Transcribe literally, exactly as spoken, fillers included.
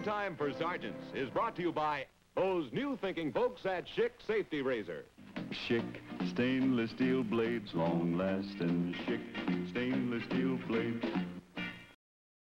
Time for Sergeants is brought to you by those new-thinking folks at Schick Safety Razor. Schick stainless steel blades, long-lasting. Schick stainless steel blades.